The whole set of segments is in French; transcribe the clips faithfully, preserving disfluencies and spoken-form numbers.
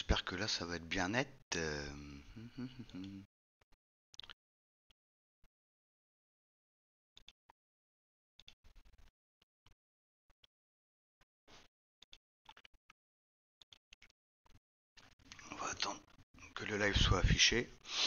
j'espère que là ça va être bien net. Euh, On va attendre que le live soit affiché.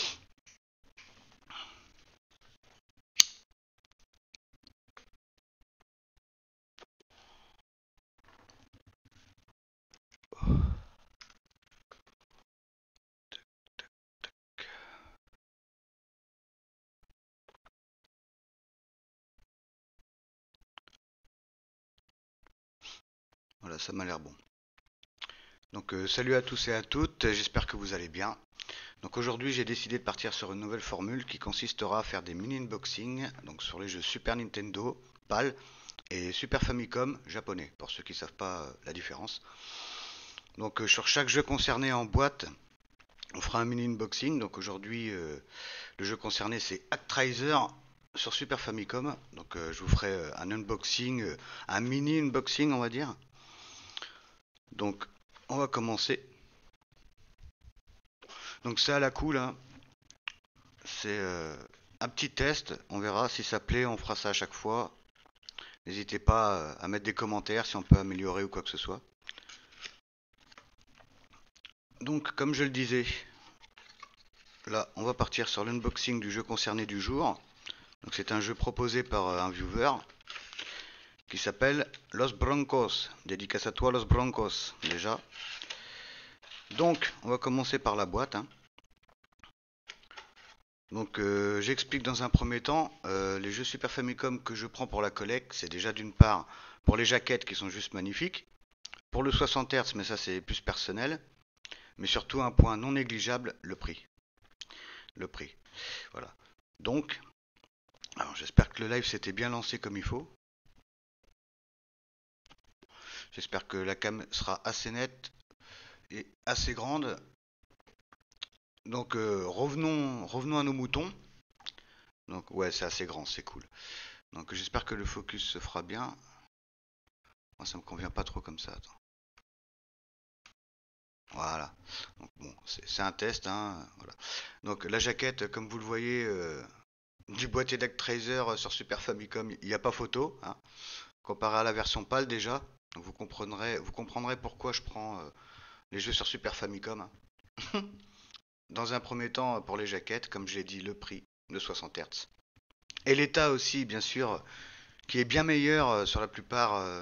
Voilà, ça m'a l'air bon. Donc euh, salut à tous et à toutes, j'espère que vous allez bien. Donc aujourd'hui j'ai décidé de partir sur une nouvelle formule qui consistera à faire des mini unboxing donc sur les jeux Super Nintendo, PAL et Super Famicom japonais, pour ceux qui ne savent pas euh, la différence. Donc euh, sur chaque jeu concerné en boîte, on fera un mini unboxing. Donc aujourd'hui euh, le jeu concerné c'est Actraiser sur Super Famicom. Donc euh, je vous ferai euh, un unboxing, euh, un mini unboxing on va dire. Donc on va commencer. Donc c'est à la cool, hein. C'est euh, un petit test. On verra si ça plaît, on fera ça à chaque fois. N'hésitez pas euh, à mettre des commentaires si on peut améliorer ou quoi que ce soit. Donc comme je le disais, là on va partir sur l'unboxing du jeu concerné du jour. Donc c'est un jeu proposé par euh, un viewer qui s'appelle Los Broncos. Dédicace à toi Los Broncos déjà. Donc on va commencer par la boîte, hein. Donc euh, j'explique dans un premier temps, euh, les jeux Super Famicom que je prends pour la collecte, c'est déjà d'une part pour les jaquettes qui sont juste magnifiques, pour le soixante hertz, mais ça c'est plus personnel, mais surtout un point non négligeable, le prix. Le prix, voilà. Donc, alors j'espère que le live s'était bien lancé comme il faut. J'espère que la cam sera assez nette et assez grande. Donc euh, revenons, revenons à nos moutons. Donc ouais, c'est assez grand, c'est cool. Donc j'espère que le focus se fera bien. Moi ça me convient pas trop comme ça. Attends. Voilà. Donc bon, c'est un test, hein. Voilà. Donc la jaquette, comme vous le voyez, euh, du boîtier d'Actraiser sur Super Famicom, il n'y a pas photo, hein, comparé à la version PAL déjà. Donc vous comprendrez, vous comprendrez pourquoi je prends euh, les jeux sur Super Famicom, hein. Dans un premier temps, pour les jaquettes, comme je l'ai dit, le prix de soixante hertz. Et l'état aussi, bien sûr, qui est bien meilleur euh, sur la plupart euh,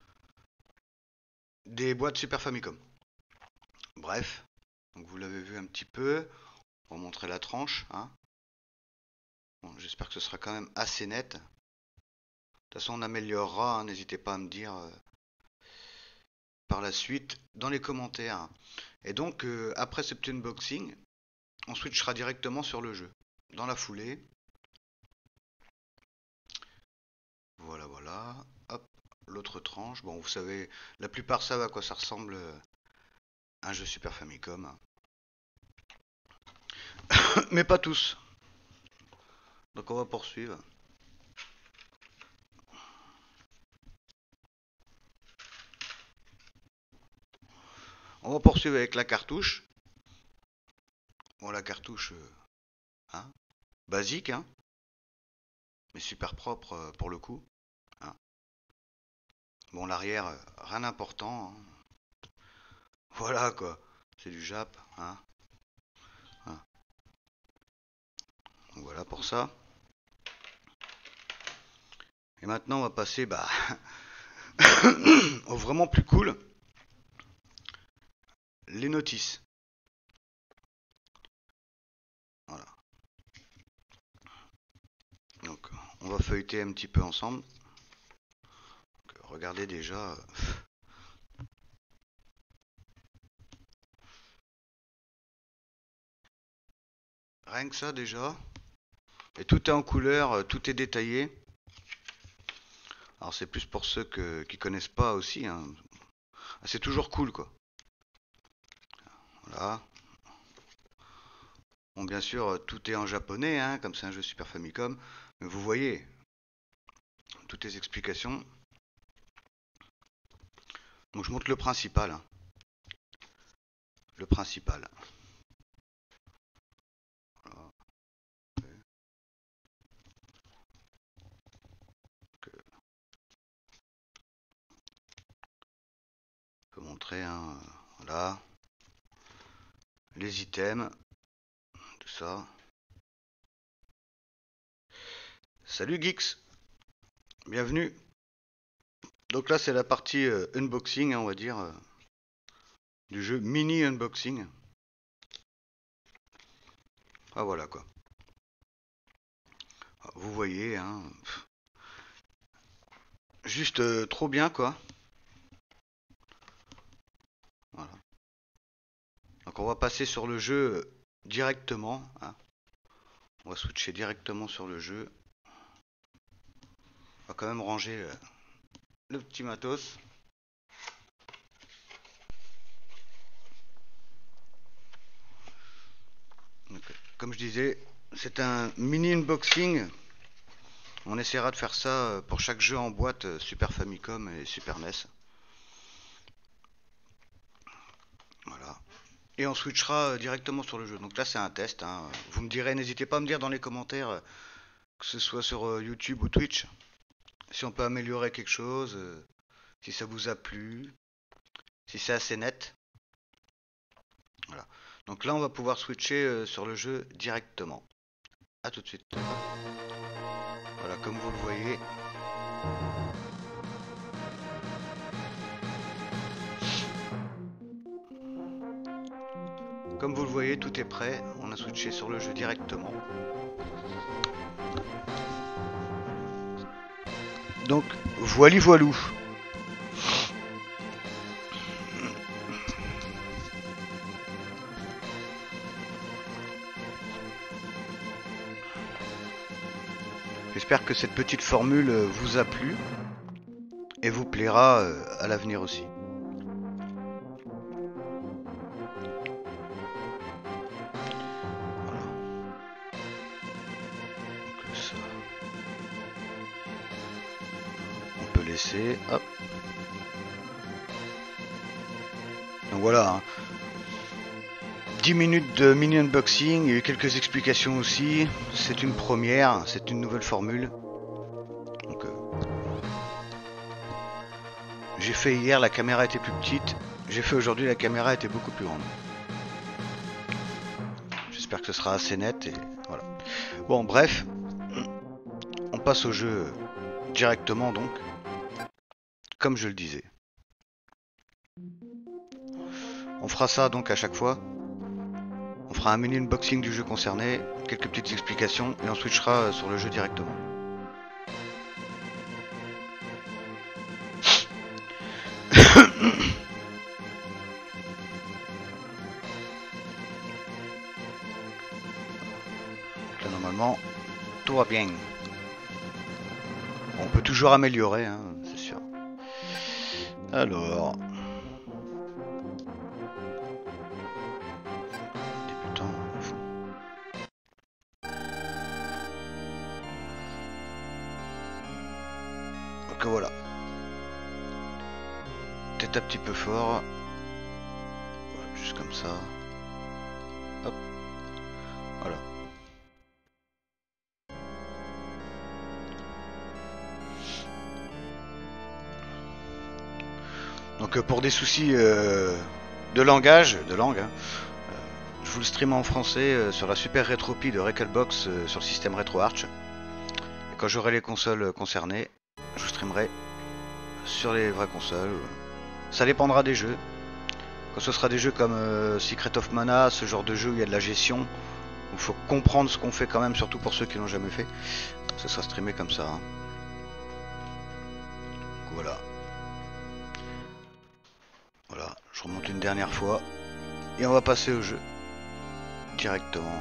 des boîtes Super Famicom. Bref, donc vous l'avez vu un petit peu. On va montrer la tranche, hein. Bon, j'espère que ce sera quand même assez net. De toute façon, on améliorera, hein, n'hésitez pas à me dire euh, par la suite dans les commentaires. Et donc, euh, après ce petit unboxing, on switchera directement sur le jeu. Dans la foulée. Voilà, voilà. Hop, l'autre tranche. Bon, vous savez, la plupart savent à quoi ça ressemble euh, un jeu Super Famicom. Mais pas tous. Donc on va poursuivre. On va poursuivre avec la cartouche. Bon, la cartouche, euh, hein, basique, hein, mais super propre euh, pour le coup, hein. Bon, l'arrière, euh, rien d'important, hein. Voilà quoi, c'est du Jap, hein, hein. Donc voilà pour ça. Et maintenant, on va passer bah, au vraiment plus cool, les notices. Voilà. Donc, on va feuilleter un petit peu ensemble. Donc, regardez déjà. Rien que ça déjà. Et tout est en couleur, tout est détaillé. Alors c'est plus pour ceux que, qui connaissent pas aussi, hein. C'est toujours cool quoi. Voilà. Bon, bien sûr, tout est en japonais, hein, comme c'est un jeu Super Famicom. Mais vous voyez, toutes les explications. Donc je montre le principal, hein. le principal. Voilà. Je peux montrer, hein, voilà, les items, tout ça. Salut Geeks, bienvenue. Donc là c'est la partie euh, unboxing, hein, on va dire, euh, du jeu mini unboxing. Ah voilà quoi. Ah, vous voyez, hein, pff, juste euh, trop bien quoi. Voilà. Donc on va passer sur le jeu euh, directement, hein. On va switcher directement sur le jeu. On va quand même ranger euh, le petit matos. Donc, comme je disais, c'est un mini unboxing. On essaiera de faire ça pour chaque jeu en boîte Super Famicom et Super N E S. Voilà. Et on switchera directement sur le jeu. Donc là c'est un test, hein. Vous me direz, n'hésitez pas à me dire dans les commentaires, que ce soit sur YouTube ou Twitch, si on peut améliorer quelque chose, si ça vous a plu, si c'est assez net. Voilà. Donc là on va pouvoir switcher sur le jeu directement. A tout de suite. Voilà, comme vous le voyez. Comme vous le voyez, tout est prêt. On a switché sur le jeu directement. Donc, voili voilou. J'espère que cette petite formule vous a plu et vous plaira à l'avenir aussi. Voilà. Donc ça, on peut laisser. Hop. Donc voilà. Hein. dix minutes de mini unboxing, il y a eu quelques explications aussi. C'est une première, c'est une nouvelle formule. Donc, euh, j'ai fait hier, la caméra était plus petite. J'ai fait aujourd'hui, la caméra était beaucoup plus grande. J'espère que ce sera assez net et voilà. Bon, bref, on passe au jeu directement donc, comme je le disais. On fera ça donc à chaque fois. On fera un mini unboxing du jeu concerné, quelques petites explications et on switchera sur le jeu directement. Là normalement, tout va bien. On peut toujours améliorer, hein, c'est sûr. Alors... Donc voilà. Peut-être un petit peu fort. Voilà, juste comme ça. Hop. Voilà. Donc pour des soucis euh, de langage, de langue, hein, euh, je vous le stream en français euh, sur la Super Retropie de Recalbox euh, sur le système RetroArch. Et quand j'aurai les consoles concernées, je vous streamerai sur les vraies consoles. Ça dépendra des jeux. Quand ce sera des jeux comme euh, Secret of Mana, ce genre de jeu où il y a de la gestion, où il faut comprendre ce qu'on fait quand même, surtout pour ceux qui l'ont jamais fait, ce sera streamé comme ça. Hein. Donc, voilà. Voilà, je remonte une dernière fois. Et on va passer au jeu. Directement.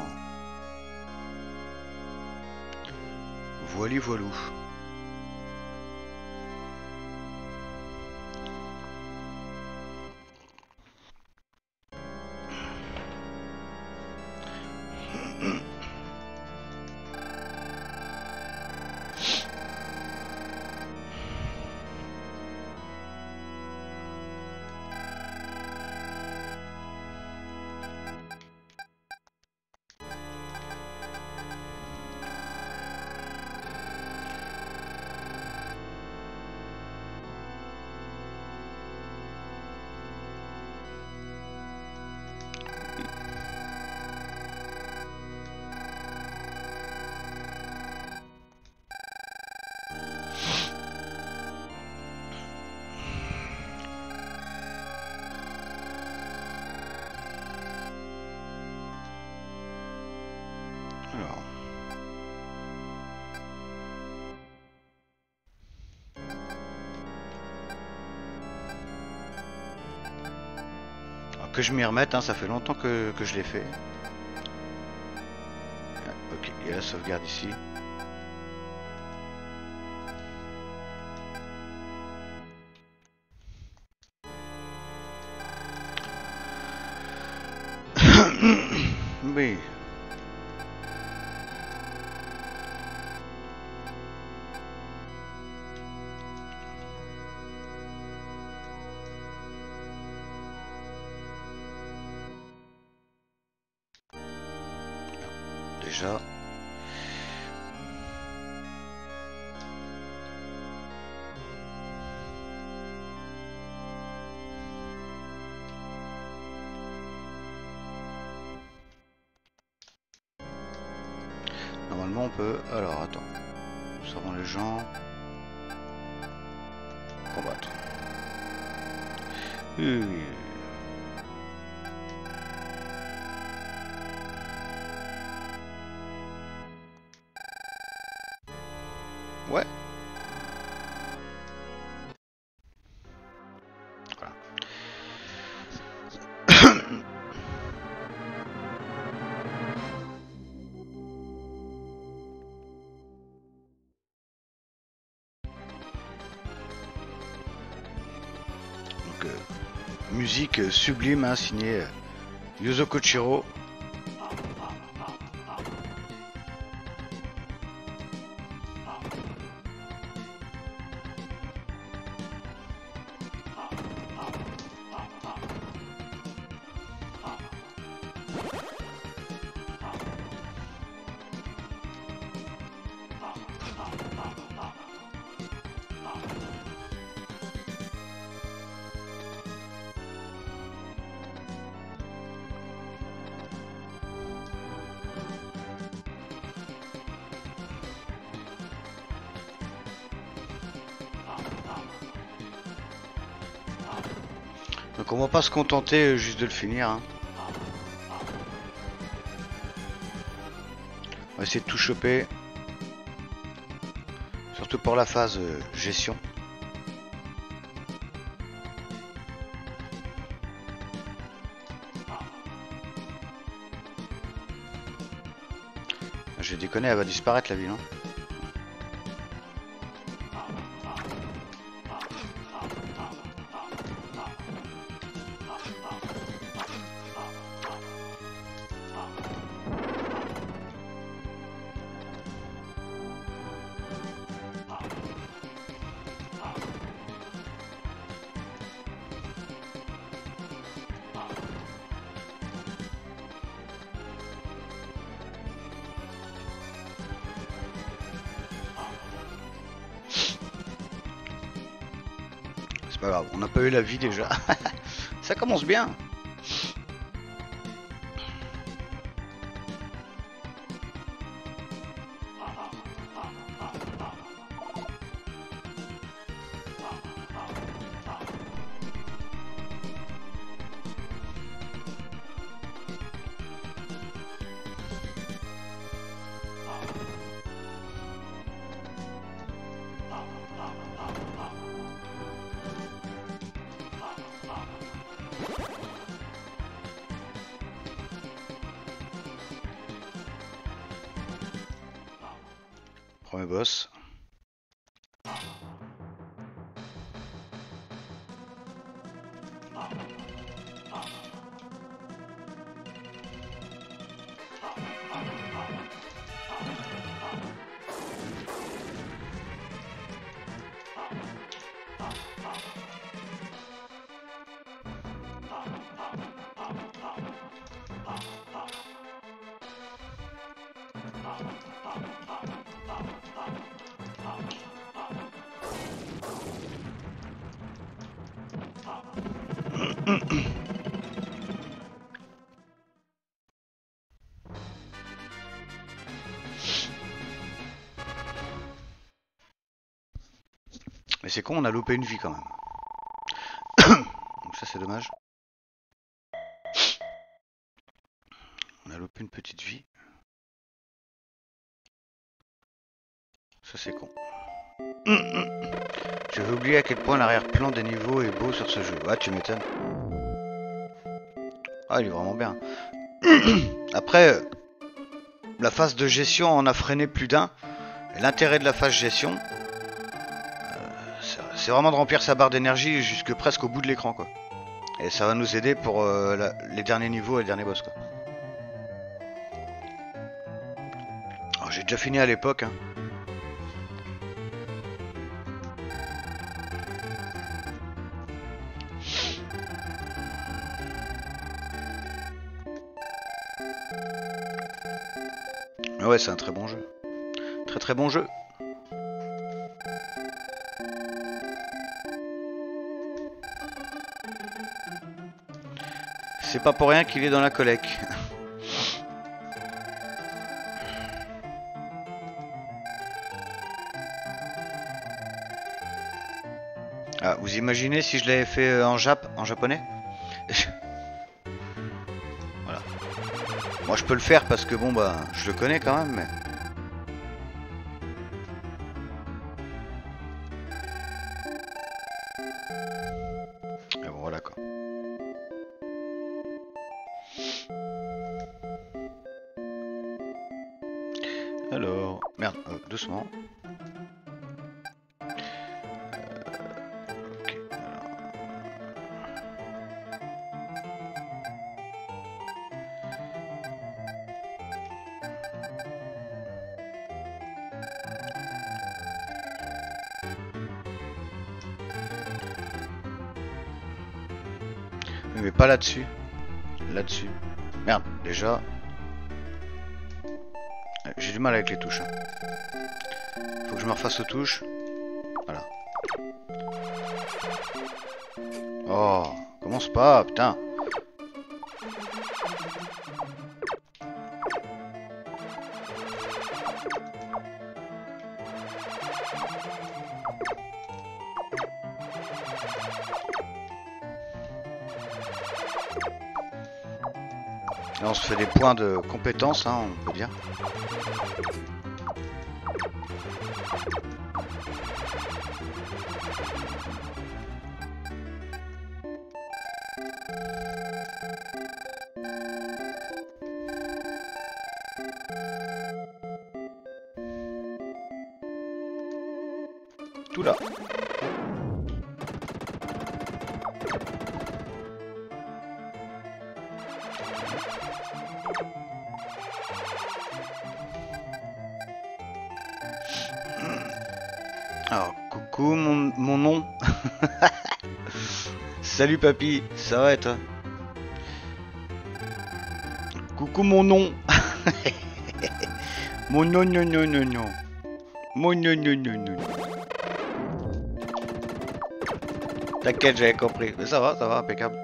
Voili voilou. que je m'y remette, hein, ça fait longtemps que, que je l'ai fait. Ok, il y a la sauvegarde ici. Oui. Déjà. Normalement on peut... Alors attends. Observons les gens. Combattre. Oui, oui, oui. Ouais. Voilà. Donc, euh, musique sublime, hein, signée euh, Yuzo Koshiro. Donc on va pas se contenter juste de le finir, hein. On va essayer de tout choper. Surtout pour la phase euh, gestion. J'ai déconné, elle va disparaître la ville, hein. C'est pas grave, on n'a pas eu la vie déjà. Ça commence bien. Premier boss. Mais c'est con, on a loupé une vie quand même. Donc ça c'est dommage. On a loupé une petite vie. Ça c'est con. J'avais oublié à quel point l'arrière-plan des niveaux est beau sur ce jeu. Ah, tu m'étonnes. Ah, il est vraiment bien. Après, la phase de gestion en a freiné plus d'un. Et l'intérêt de la phase gestion, euh, c'est vraiment de remplir sa barre d'énergie jusque presque au bout de l'écran, quoi. Et ça va nous aider pour euh, la, les derniers niveaux et les derniers boss, quoi. Alors, j'ai déjà fini à l'époque, hein. Mais ouais, c'est un très bon jeu. Très très bon jeu. C'est pas pour rien qu'il est dans la collecte. Ah, vous imaginez si je l'avais fait en jap, en japonais? Voilà. Moi je peux le faire parce que bon bah je le connais quand même, mais. Et bon voilà quoi. Alors, merde, euh, doucement. Mais pas là-dessus. Là-dessus. Merde, déjà. J'ai du mal avec les touches. Hein. Faut que je me refasse aux touches. Voilà. Oh, commence pas, putain. Là, on se fait des points de compétence, hein, on peut dire. Tout là. Alors, coucou mon, mon nom. Salut papy, ça va et toi? Coucou mon nom. Mon non non non non non. Mon non non non non. T'inquiète, j'avais compris. Mais ça va, ça va, impeccable.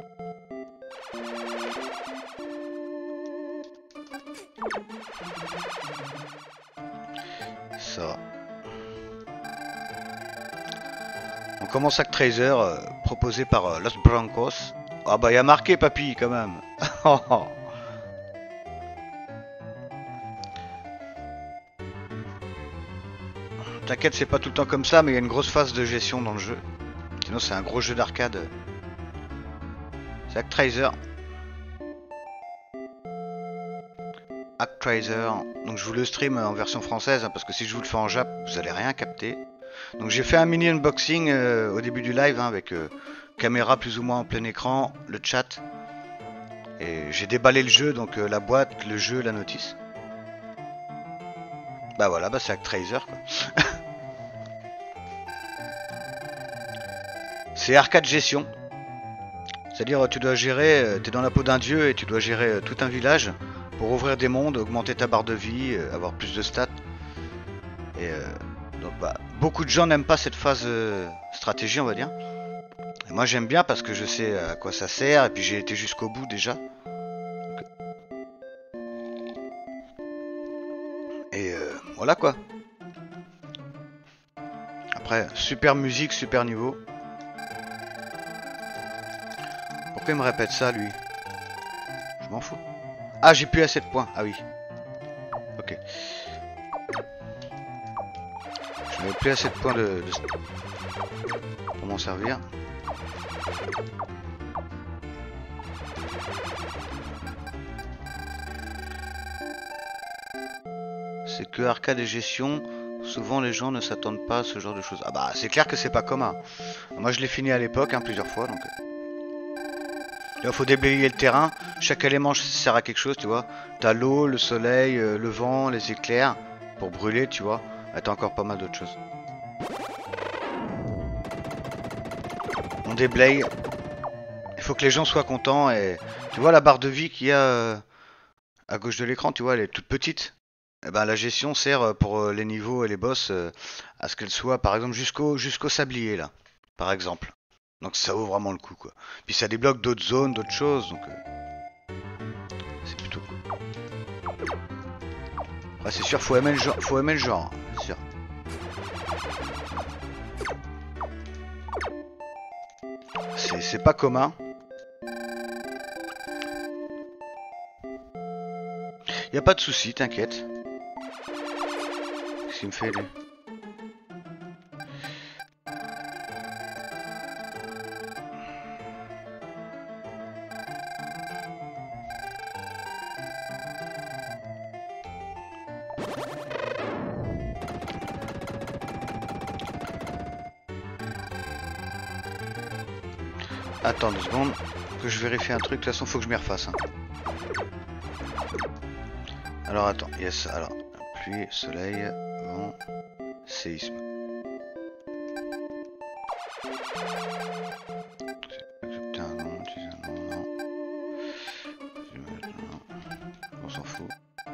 Ça va. On commence avec Tracer, euh, proposé par euh, Los Brancos. Ah bah, il y a marqué, papy, quand même. T'inquiète, c'est pas tout le temps comme ça, mais il y a une grosse phase de gestion dans le jeu. Sinon, c'est un gros jeu d'arcade. C'est Actraiser. Actraiser. Donc, je vous le stream en version française, hein, parce que si je vous le fais en jap, vous allez rien capter. Donc, j'ai fait un mini unboxing euh, au début du live, hein, avec euh, caméra plus ou moins en plein écran, le chat. Et j'ai déballé le jeu, donc euh, la boîte, le jeu, la notice. Bah voilà, bah c'est Actraiser, quoi. C'est arcade gestion. C'est-à-dire tu dois gérer, tu es dans la peau d'un dieu et tu dois gérer tout un village pour ouvrir des mondes, augmenter ta barre de vie, avoir plus de stats. Et euh, donc bah, beaucoup de gens n'aiment pas cette phase euh, stratégie, on va dire. Et moi j'aime bien parce que je sais à quoi ça sert et puis j'ai été jusqu'au bout déjà. Donc... Et euh, voilà quoi. Après, super musique, super niveau. Pourquoi il me répète ça, lui? Je m'en fous. Ah, j'ai plus assez de points. Ah oui. Ok. Je n'avais plus assez de points de, de... pour m'en servir. C'est que arcade et gestion. Souvent les gens ne s'attendent pas à ce genre de choses. Ah bah c'est clair que c'est pas commun. Moi je l'ai fini à l'époque hein, plusieurs fois donc. Il faut déblayer le terrain. Chaque élément sert à quelque chose, tu vois. T'as l'eau, le soleil, euh, le vent, les éclairs pour brûler, tu vois. Ah, t'as encore pas mal d'autres choses. On déblaye. Il faut que les gens soient contents et tu vois la barre de vie qu'il y a euh, à gauche de l'écran, tu vois, elle est toute petite. Et ben la gestion sert pour les niveaux et les boss euh, à ce qu'elle soit, par exemple, jusqu'au jusqu'au sablier là, par exemple. Donc ça vaut vraiment le coup quoi. Puis ça débloque d'autres zones, d'autres choses, donc euh, c'est plutôt cool. Ah, c'est sûr, faut aimer le genre, faut aimer le genre, c'est sûr. C'est pas commun. Y a pas de souci, t'inquiète. Qu'est-ce qu'il me fait lui? Attends deux secondes, que je vérifie un truc, de toute façon faut que je m'y refasse. Hein. Alors attends, yes, alors, pluie, soleil, vent, séisme. Accepter un nom, utiliser un nom, non. On s'en fout.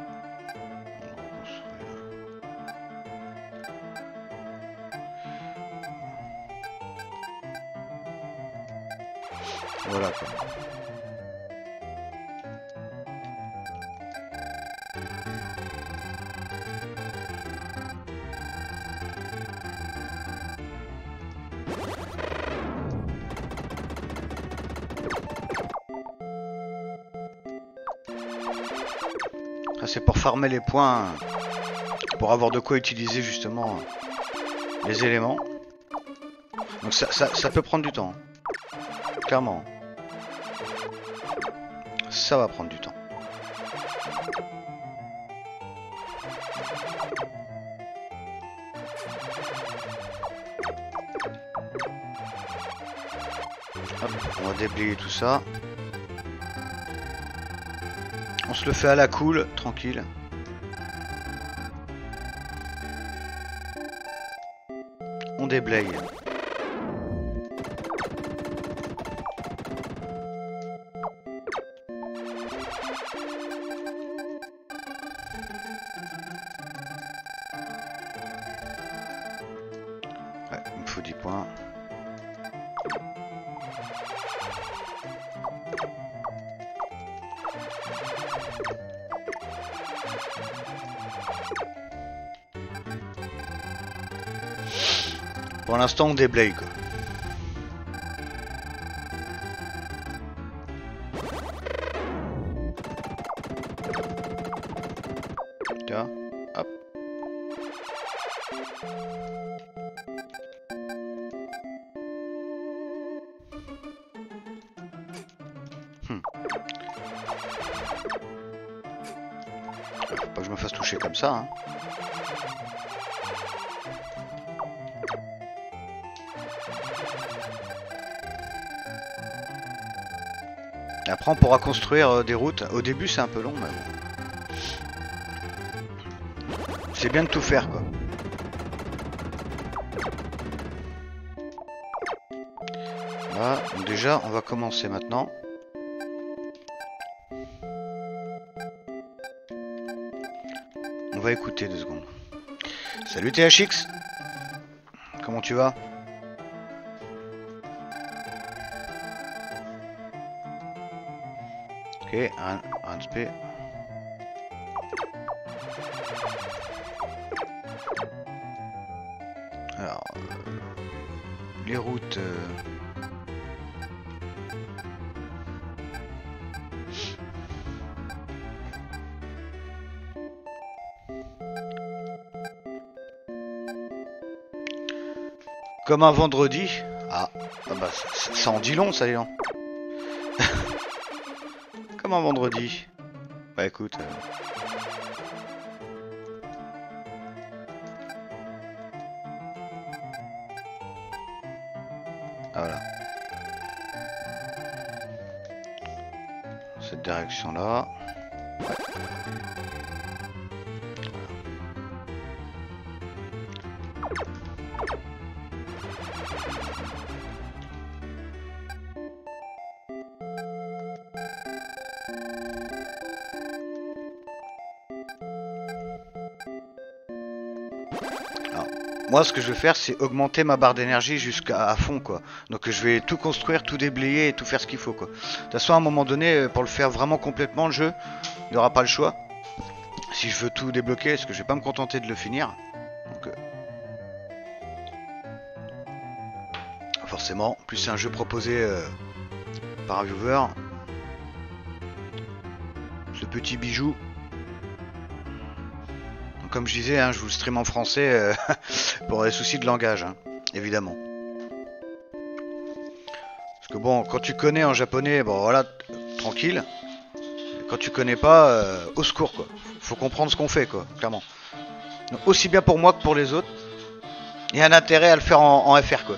Voilà quoi. Ah, c'est pour farmer les points, pour avoir de quoi utiliser justement les éléments. Donc ça, ça, ça peut prendre du temps. Clairement. Ça va prendre du temps. Hop, on va déblayer tout ça. On se le fait à la cool, tranquille. On déblaye. Ouais, il me faut dix points. Pour l'instant, on déblaye quoi. Tiens, hop. Hmm. Faut pas que je me fasse toucher comme ça, hein. Après on pourra construire euh, des routes. Au début c'est un peu long mais bon. C'est bien de tout faire quoi. Voilà, donc déjà on va commencer maintenant. On va écouter deux secondes. Salut T H X. Comment tu vas? Ok, un, un spé. Alors, euh, les routes. Euh... Comme un vendredi. Ah, ah bah ça, ça en dit long, ça y est. comme un vendredi. Bah écoute... Euh... Ah, voilà. Cette direction là. Moi, ce que je vais faire, c'est augmenter ma barre d'énergie jusqu'à fond, quoi. Donc, je vais tout construire, tout déblayer et tout faire ce qu'il faut, quoi. De toute façon, à un moment donné, pour le faire vraiment complètement, le jeu, il n'y aura pas le choix. Si je veux tout débloquer, parce que je vais pas me contenter de le finir. Donc, euh... forcément, plus c'est un jeu proposé euh, par un viewer. Ce petit bijou. Comme je disais, hein, je vous le stream en français euh, pour les soucis de langage, hein, évidemment. Parce que bon, quand tu connais en japonais, bon voilà, tranquille. Quand tu connais pas, euh, au secours quoi. Faut comprendre ce qu'on fait quoi, clairement. Donc, aussi bien pour moi que pour les autres. Il y a un intérêt à le faire en, en F R quoi.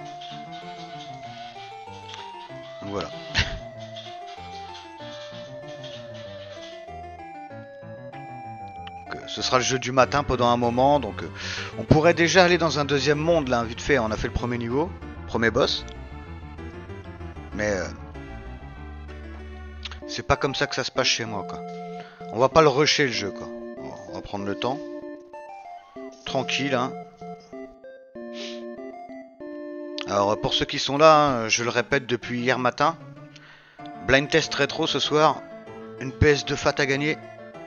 Donc voilà. Ce sera le jeu du matin pendant un moment, donc euh, on pourrait déjà aller dans un deuxième monde là, vite fait, on a fait le premier niveau, premier boss. Mais euh, c'est pas comme ça que ça se passe chez moi quoi. On va pas le rusher le jeu quoi. On va prendre le temps. Tranquille hein. Alors pour ceux qui sont là, hein, je le répète depuis hier matin. Blind test rétro ce soir. Une P S deux Fat à gagner.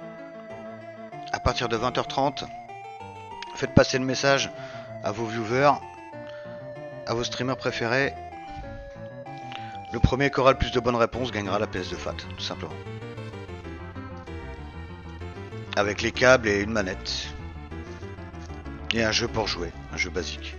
À partir de vingt heures trente, faites passer le message à vos viewers, à vos streamers préférés. Le premier qui aura le plus de bonnes réponses gagnera la P S de Fat, tout simplement. Avec les câbles et une manette. Et un jeu pour jouer, un jeu basique.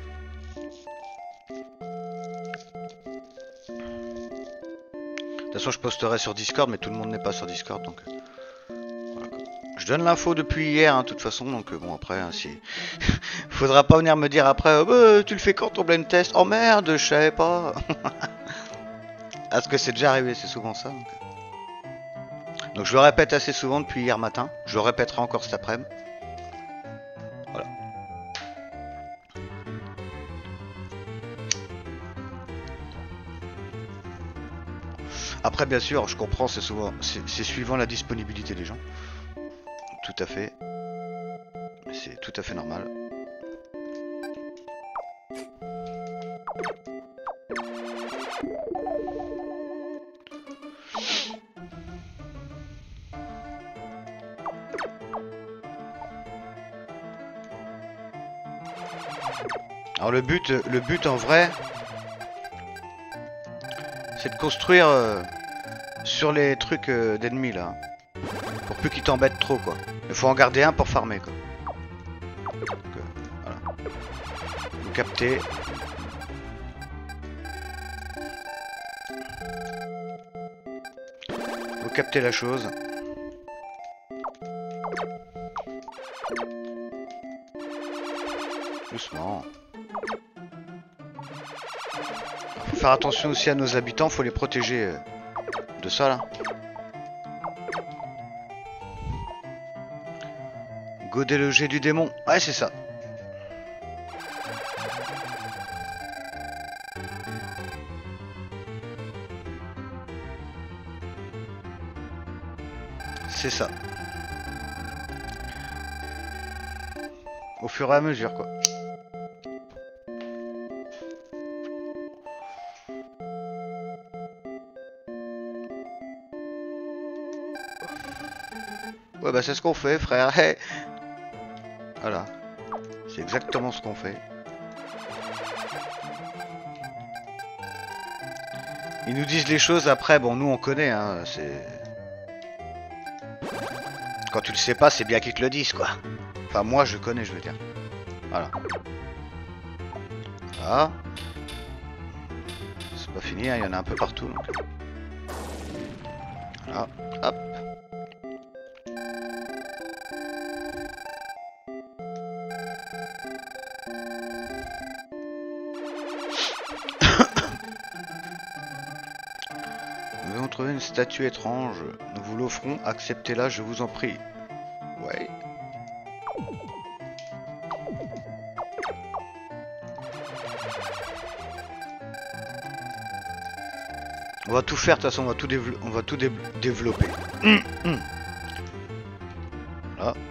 De toute façon, je posterai sur Discord, mais tout le monde n'est pas sur Discord, donc... Je donne l'info depuis hier, hein, de toute façon, donc bon après, hein, si... faudra pas venir me dire après, oh, bah, tu le fais quand ton blind test? Oh merde, je savais pas. Parce que c'est déjà arrivé, c'est souvent ça. Donc... donc je le répète assez souvent depuis hier matin, je le répéterai encore cet après-midi. Voilà. Après bien sûr, je comprends, c'est souvent, c'est suivant la disponibilité des gens. Tout à fait. C'est tout à fait normal. Alors le but, le but en vrai, c'est de construire euh, sur les trucs euh, d'ennemis là. Pour plus qu'ils t'embêtent trop quoi. Il faut en garder un pour farmer quoi. Donc, euh, voilà. Vous captez. Vous captez la chose. Doucement. Faut faire attention aussi à nos habitants, faut les protéger euh, de ça là. Godet le jet du démon. Ouais, c'est ça. C'est ça. Au fur et à mesure, quoi. Ouais, bah c'est ce qu'on fait, frère. Hey. Voilà. C'est exactement ce qu'on fait. Ils nous disent les choses après, bon nous on connaît hein, c'est... Quand tu le sais pas, c'est bien qu'ils te le disent quoi. Enfin moi je connais je veux dire. Voilà. Voilà. C'est pas fini, hein, il y en a un peu partout. Donc... Là, hop. Nous avons trouvé une statue étrange. Nous vous l'offrons. Acceptez-la, je vous en prie. Ouais. On va tout faire, de toute façon, on va tout, on va tout dé développer. Hum, hum. Là.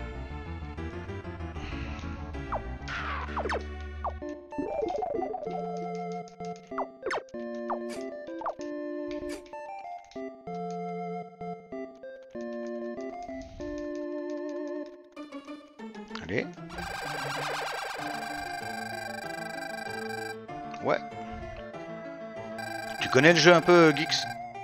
Allez. Ouais. Tu connais le jeu un peu, Geeks?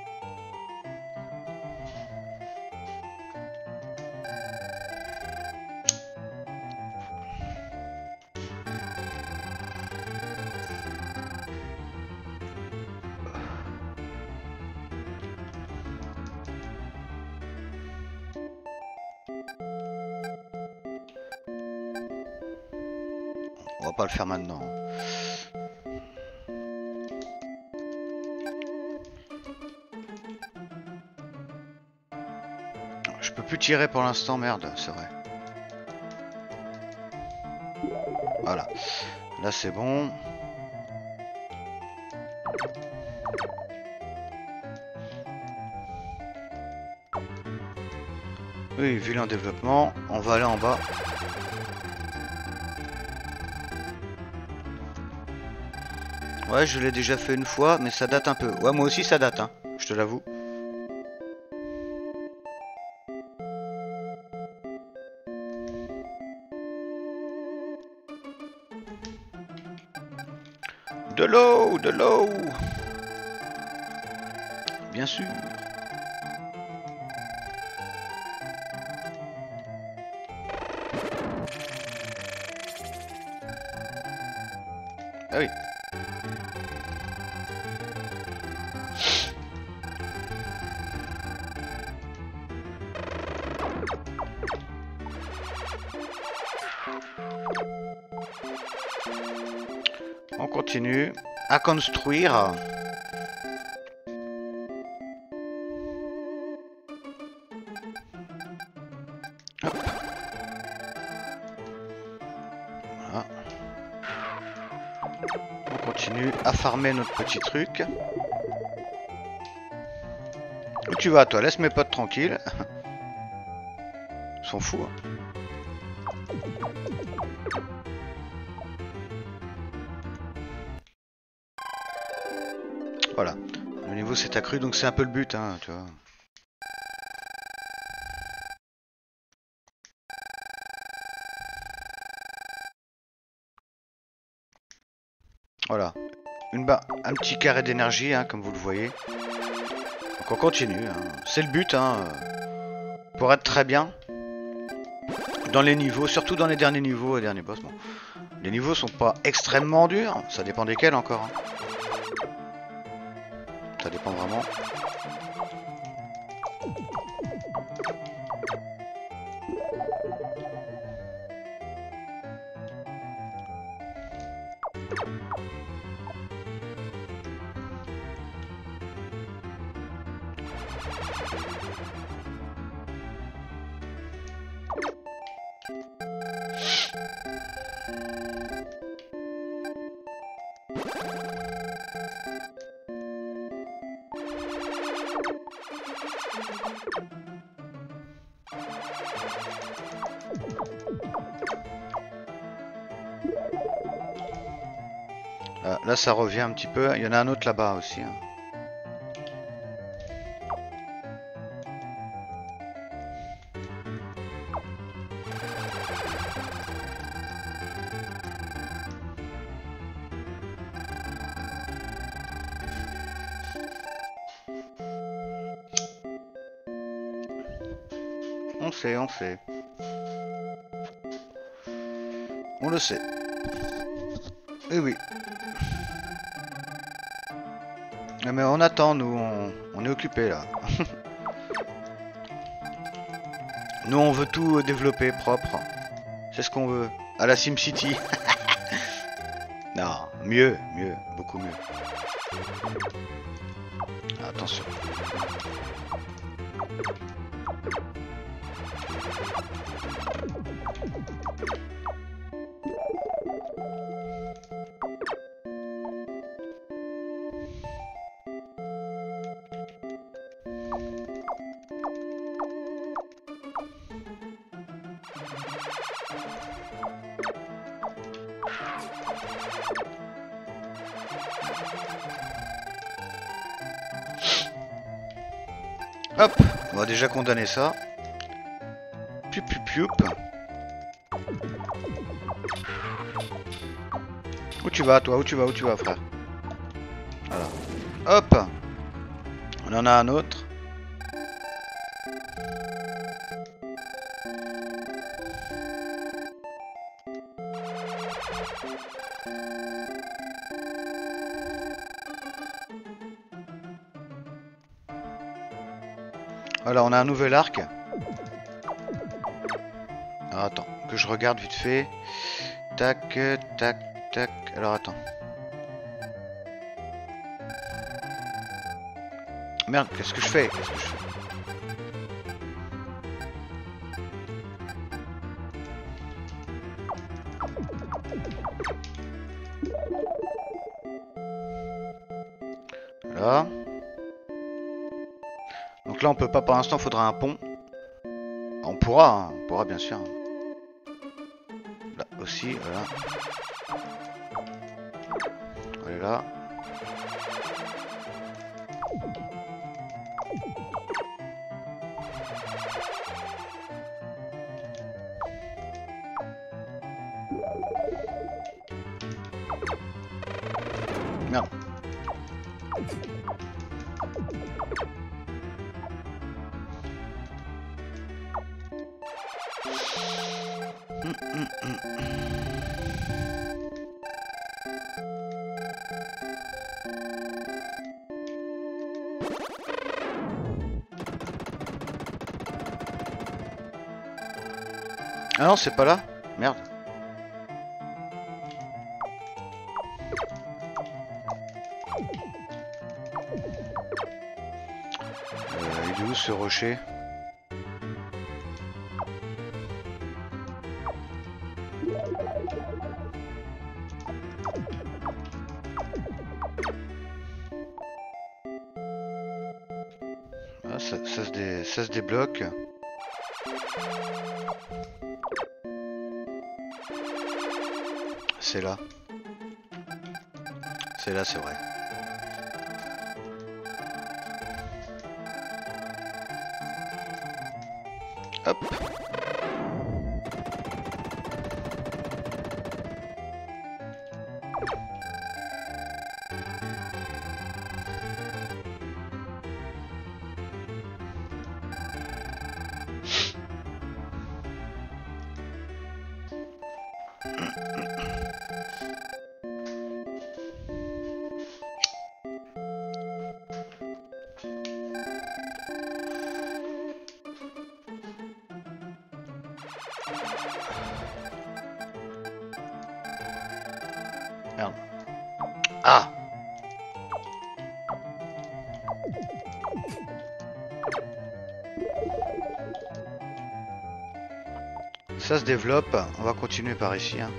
On va pas le faire maintenant. Je peux plus tirer pour l'instant, merde, c'est vrai. Voilà. Là c'est bon. Oui, vu en développement, on va aller en bas. Ouais, je l'ai déjà fait une fois, mais ça date un peu. Ouais, moi aussi ça date, hein, je te l'avoue. De l'eau, de l'eau. Bien sûr. Ah oui. On continue à construire. Hop. Voilà. On continue à farmer notre petit truc. Où tu vas toi? Laisse mes potes tranquilles. Ils sont fous. Hein. Voilà. Le niveau s'est accru, donc c'est un peu le but, hein, tu vois. Voilà. Une ba un petit carré d'énergie, hein, comme vous le voyez. Donc on continue. Hein. C'est le but, hein, pour être très bien dans les niveaux, surtout dans les derniers niveaux et derniers boss. Bon. Les niveaux sont pas extrêmement durs, ça dépend desquels encore. Hein. Ça dépend vraiment. Là, là ça revient un petit peu. Il y en a un autre là-bas aussi. Hein. On sait, on sait. On le sait. Eh oui. Mais on attend, nous, on, on est occupé là. Nous on veut tout développer propre. C'est ce qu'on veut. À la SimCity. Non, mieux, mieux, beaucoup mieux. Attention. Hop, on va déjà condamner ça. Pioup pioup pioup. Où tu vas toi? Où tu vas? Où tu vas frère? Voilà. Hop. On en a un autre. Voilà, on a un nouvel arc. Alors attends, que je regarde vite fait. Tac, tac, tac. Alors attends. Merde, qu'est-ce que je fais? Qu'est-ce que je fais? Voilà. Donc là on peut pas pour l'instant, faudra un pont. On pourra, hein, on pourra bien sûr. Là aussi, voilà. Voilà là. Merde. Hum, hum, hum. Ah non, c'est pas là. Merde. Euh, il est où ce rocher? Ah, ça, ça, se dé... ça se débloque. C'est là. C'est là, c'est vrai. Hop. Merde. Ah! Ça se développe. On va continuer par ici. Hein.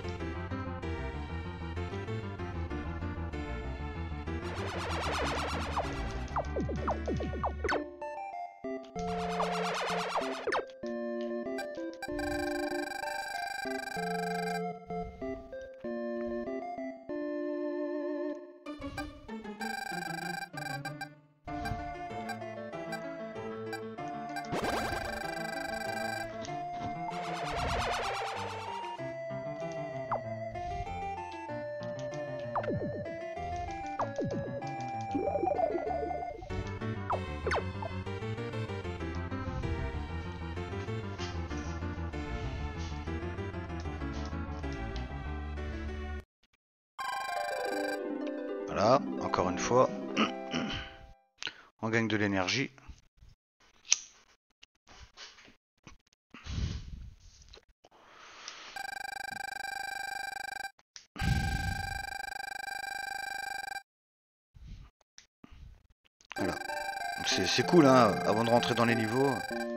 Voilà, encore une fois, on gagne de l'énergie. Voilà. C'est cool, hein, avant de rentrer dans les niveaux.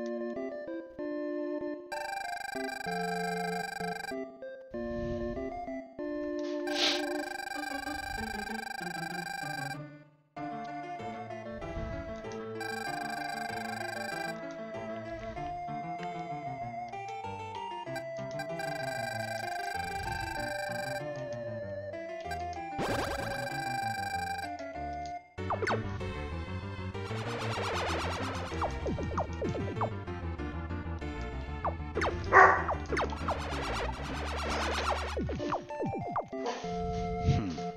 Hmm.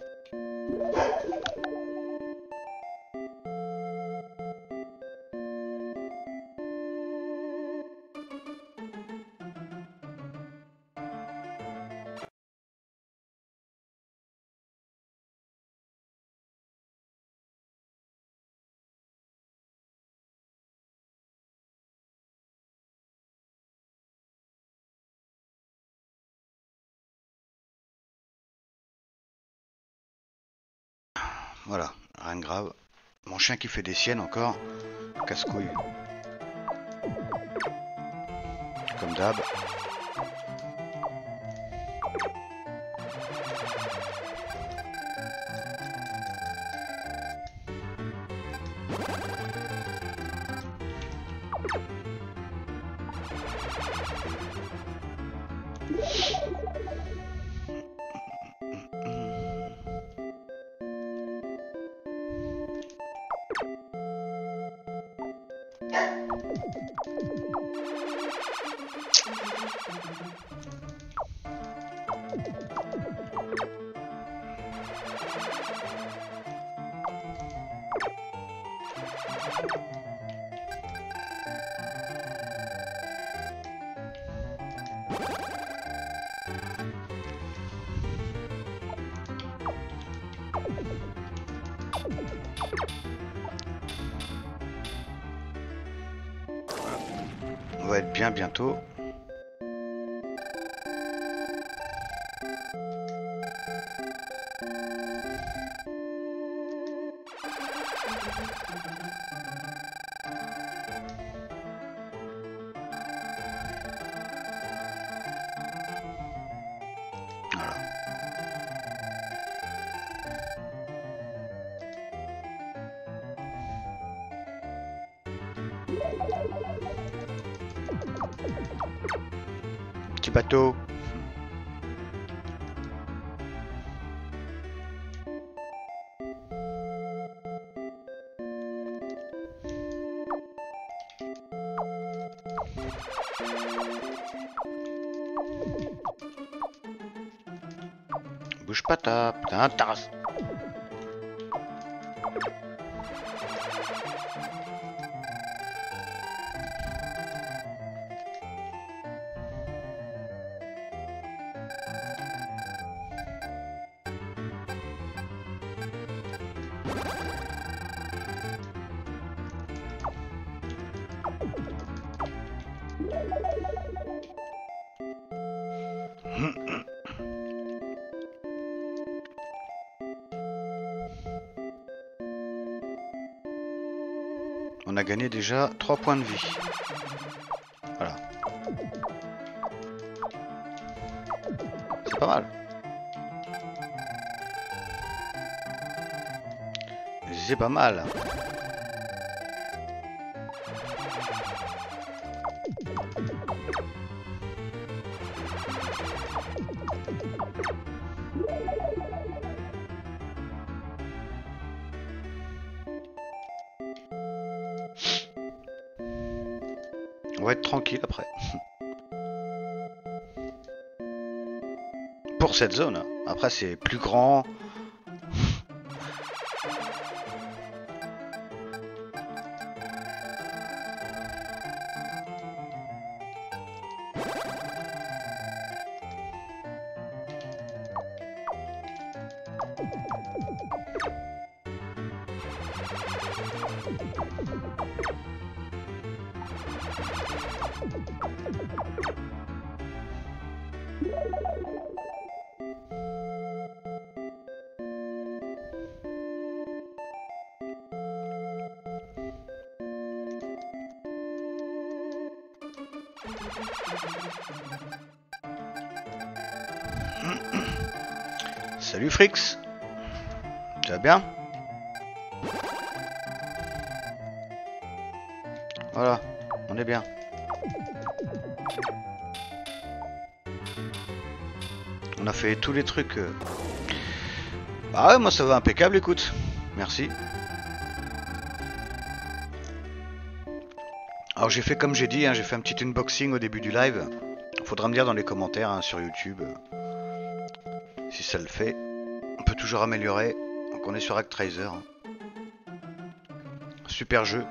Voilà, rien de grave. Mon chien qui fait des siennes encore. Casse-couille. Comme d'hab. On va être bien bientôt. Voilà. Petit bateau. Bouge pas ta... Putain, tasse. On a gagné déjà trois points de vie. Voilà. C'est pas mal. C'est pas mal. On va être tranquille après. Pour cette zone. Après c'est plus grand. Salut Frix. Tu vas bien? Voilà, on est bien. On a fait tous les trucs. Euh... Ah ouais, moi ça va impeccable, écoute. Merci. Alors j'ai fait comme j'ai dit, hein, j'ai fait un petit unboxing au début du live. Faudra me dire dans les commentaires hein, sur YouTube euh, si ça le fait. On peut toujours améliorer. Donc on est sur Actraiser. Hein. Super jeu.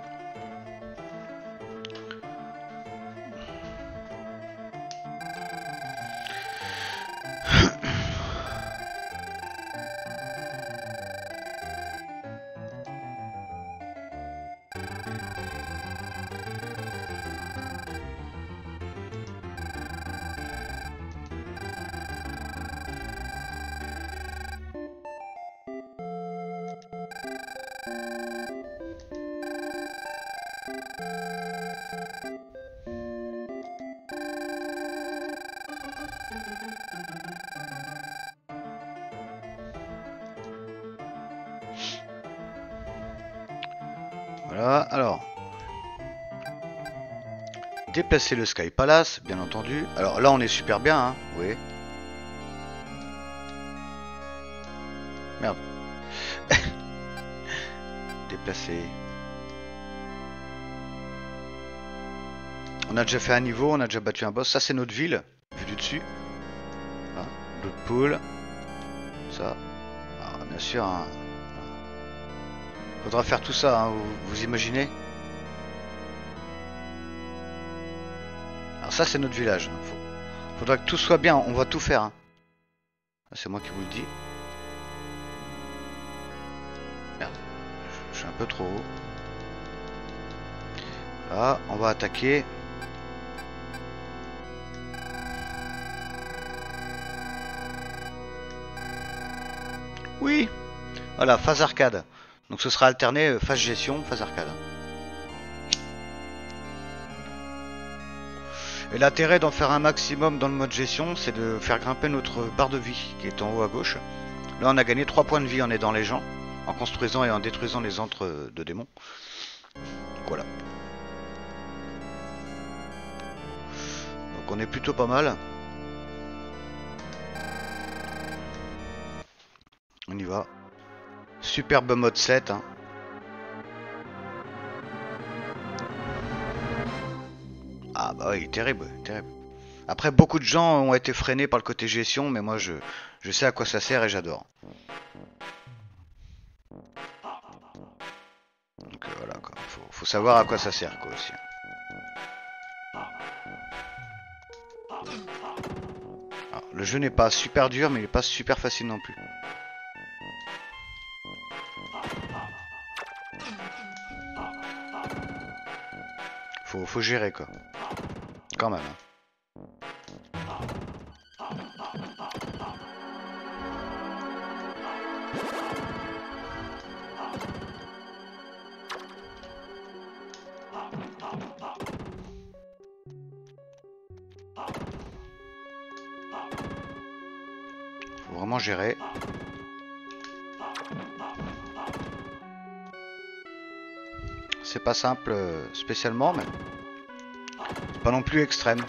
Voilà, alors. Déplacer le Sky Palace, bien entendu. Alors là, on est super bien, hein, oui. Merde. Déplacer. On a déjà fait un niveau, on a déjà battu un boss. Ça, c'est notre ville, vue du dessus. Hein, l'autre pool. Ça. Alors, bien sûr, hein. Faudra faire tout ça, hein, vous, vous imaginez? Alors ça c'est notre village. Faut, faudra que tout soit bien, on va tout faire. Hein. C'est moi qui vous le dis. Merde, je, je suis un peu trop haut. Là, on va attaquer. Oui. Voilà, phase arcade. Donc ce sera alterné phase gestion, phase arcade. Et l'intérêt d'en faire un maximum dans le mode gestion, c'est de faire grimper notre barre de vie qui est en haut à gauche. Là on a gagné trois points de vie en aidant les gens, en construisant et en détruisant les antres de démons. Voilà. Donc on est plutôt pas mal. On y va. Superbe mode sept. Hein. Ah bah oui, terrible, terrible. Après, beaucoup de gens ont été freinés par le côté gestion, mais moi je, je sais à quoi ça sert et j'adore. Donc euh, voilà, quoi. Faut, faut savoir à quoi ça sert quoi aussi. Alors, le jeu n'est pas super dur, mais il n'est pas super facile non plus. Faut, faut gérer quoi. Quand même. Hein. Faut vraiment gérer. C'est pas simple euh, spécialement, mais pas non plus extrême.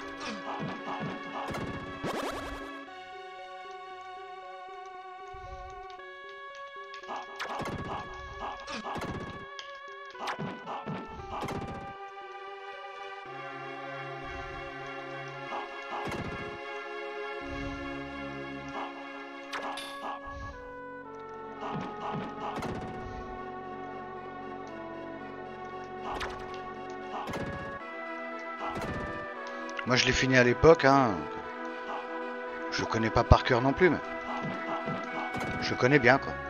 Moi je l'ai fini à l'époque, hein. Je connais pas par cœur non plus, mais je connais bien quoi.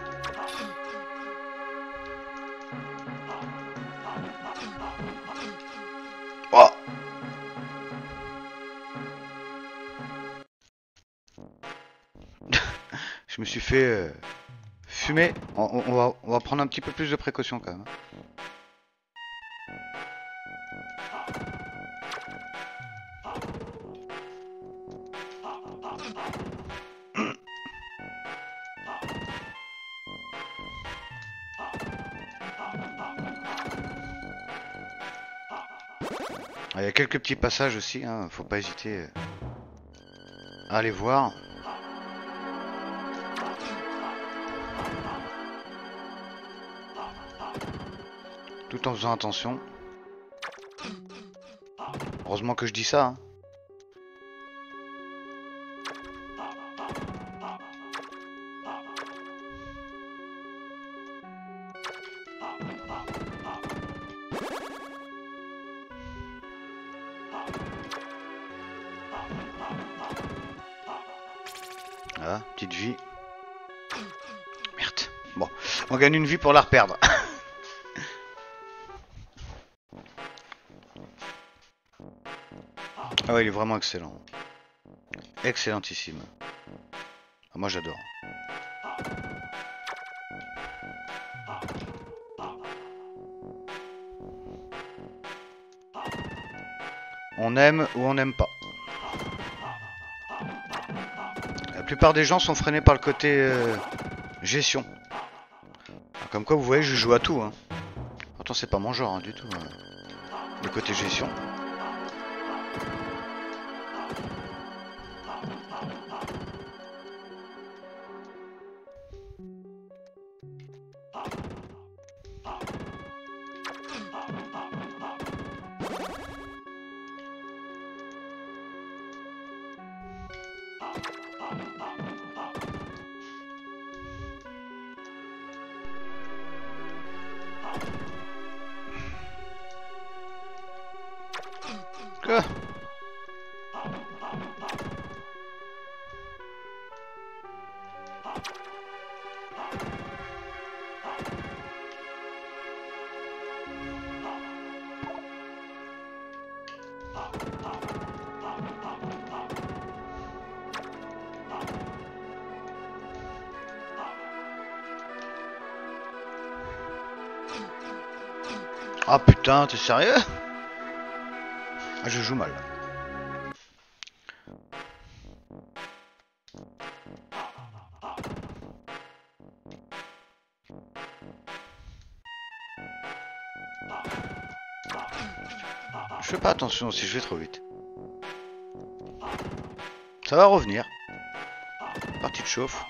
Oh. Je me suis fait euh, fumer. On, on, va, on va prendre un petit peu plus de précautions quand même. Il y a quelques petits passages aussi, hein, faut pas hésiter à aller voir. Tout en faisant attention. Heureusement que je dis ça. Hein. Voilà, petite vie. Merde. Bon, on gagne une vie pour la reperdre. Ah ouais, il est vraiment excellent. Excellentissime. Ah, moi j'adore. On aime ou on n'aime pas. La plupart des gens sont freinés par le côté euh, gestion. Comme quoi vous voyez, je joue à tout. Hein. Pourtant c'est pas mon genre hein, du tout. Hein. Le côté gestion. Que Ah putain, t'es sérieux? Ah, je joue mal. Je fais pas attention si je vais trop vite. Ça va revenir. Partie de chauffe.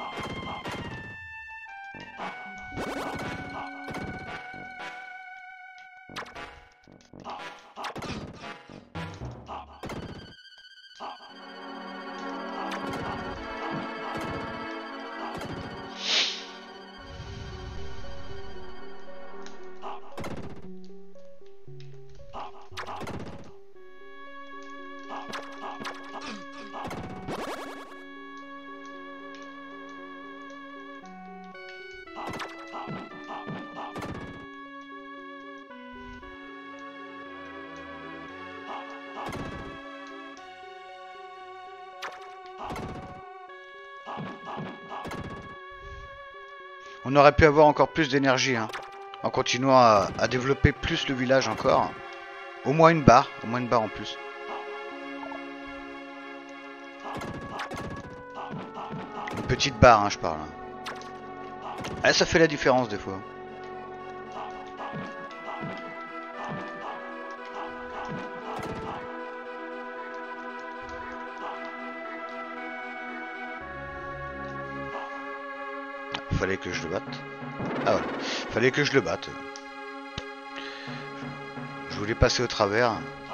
On aurait pu avoir encore plus d'énergie, hein, en continuant à, à développer plus le village encore. Au moins une barre, au moins une barre en plus. Une petite barre, hein, je parle. Ah, ça fait la différence des fois. Fallait que je le batte. Ah voilà, fallait que je le batte. Je voulais passer au travers.